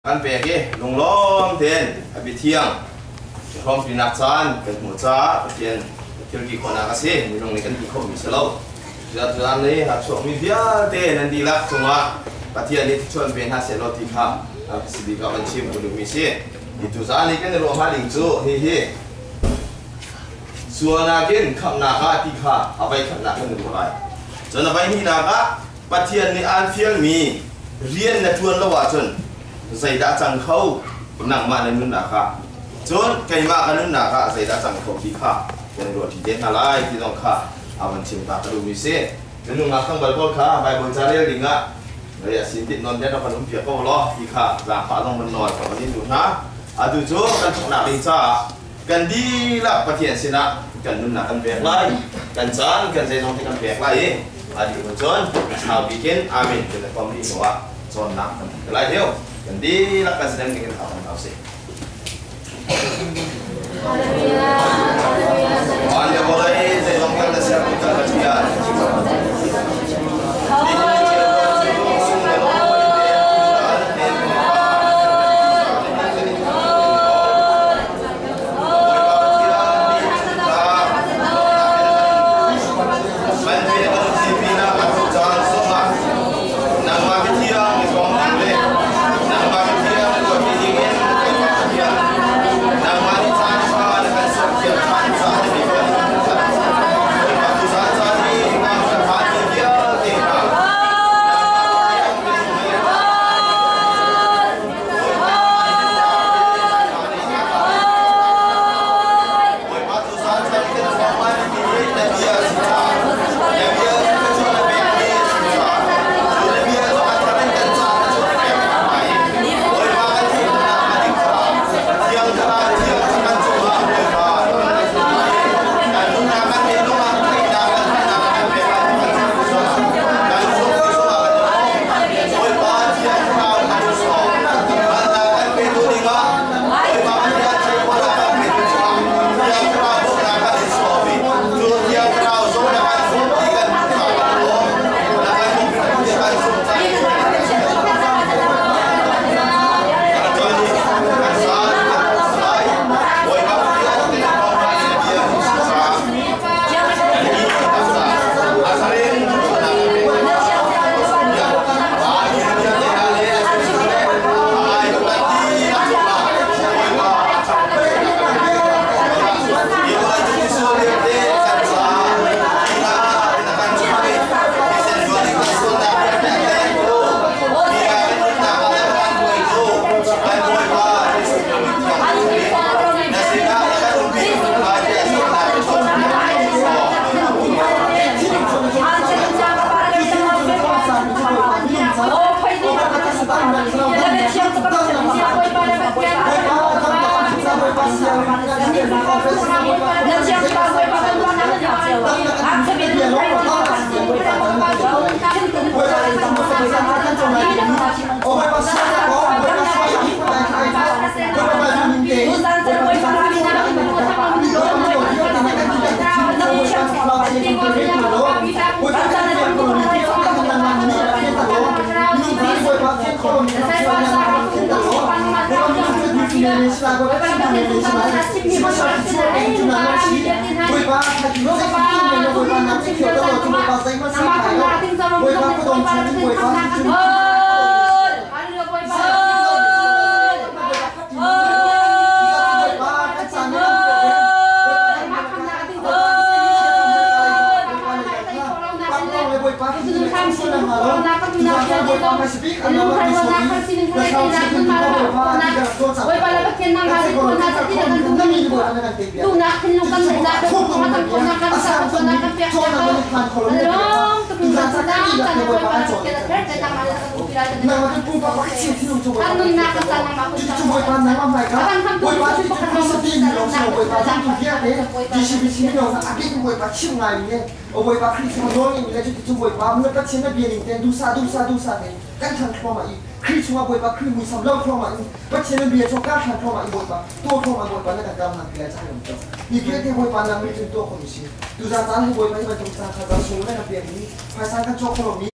Kan pegi lung lom ten abi thiang rom pinak chan kan mu cha pathian thil ki khona ka se mi lung ni kan ki kho mi selo ja tuan ni ha chok mi dia te nan di lak chunga pathian ni chon ben ha se lo ti kha sibi ka ban chim bu mi se itu za ni kan ro ha ling chu hi suana ken kham na ka ti kha abai kham na kan ro ai chona bai hi na ka pathian ni an fial mi rian na tuan lo wa chon zai đã chẳng khâu nặng mà nên nuna khá chốn cây mà cái nuna khá zai đã chẳng khâu thì khá cái này rồi thì đến là lại thì dòng khá avan chim ta cái đồ xe cái nung ngạc không bật bol khá bài bol chả đi ngã rồi xin tịt non đến nó còn việc câu lo thì khá giả phá dòng mình nói còn đi đủ na từ chỗ cần chọn nào đi cha cần đi là phát hiện xin ạ cần nuna cần việc lại cần chán cần dây dòng thì cần việc lại đi một chốn nào bị kiến amen cái này còn đi nữa chọn nặng cái lại theo jadi lakukan sedang dengan kawan kau sih. Anda boleh saya longgar nasihat kita kajian. Kan thằng kho mà khi chúng ta bồi bạc khi mùi sắm lâu kho mà bắt trên bia cho các thằng kho mà bồi bạc tua kho mà bồi bạc là cả cam hàng kia chắc là một đi kia thì bồi bạc là mấy chuyện tua không gì từ ra tán thì bồi bạc mà chúng ta phải ra số này là tiền đi phải sang các chỗ kho